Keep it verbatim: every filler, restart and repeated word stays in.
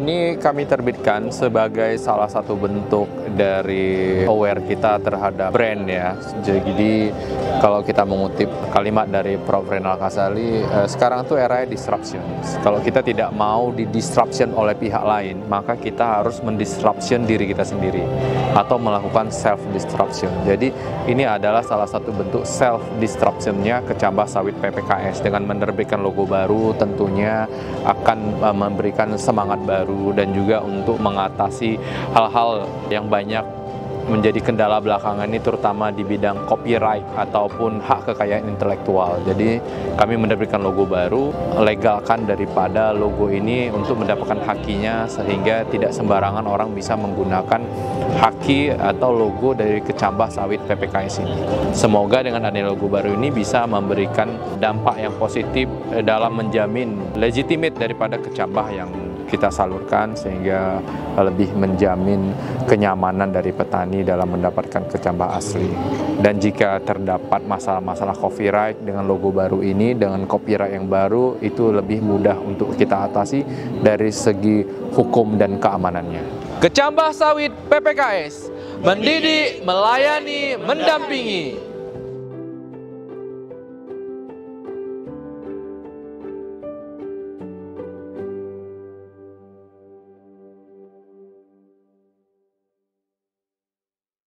ini kami terbitkan sebagai salah satu bentuk dari aware kita terhadap brand ya. Jadi kalau kita mengutip kalimat dari Prof Renal Kasali, eh, sekarang tuh era disruption. Kalau kita tidak mau di-disruption oleh pihak lain, maka kita harus mendisruption diri kita sendiri atau melakukan self-disruption. Jadi ini adalah salah satu bentuk self-disruption-nya Kecambah Sawit P P K S dengan menerbitkan logo baru, tentunya akan uh, memberikan semangat baru dan juga untuk mengatasi hal-hal yang banyak menjadi kendala belakangan ini, terutama di bidang copyright ataupun hak kekayaan intelektual. Jadi kami menerbitkan logo baru, legalkan daripada logo ini untuk mendapatkan hakinya sehingga tidak sembarangan orang bisa menggunakan haki atau logo dari Kecambah Sawit P P K S ini. Semoga dengan adanya logo baru ini bisa memberikan dampak yang positif dalam menjamin legitimate daripada kecambah yang kita salurkan sehingga lebih menjamin kenyamanan dari petani dalam mendapatkan kecambah asli. Dan jika terdapat masalah-masalah copyright dengan logo baru ini, dengan copyright yang baru, itu lebih mudah untuk kita atasi dari segi hukum dan keamanannya. Kecambah Sawit P P K S, mendidik, melayani, mendampingi.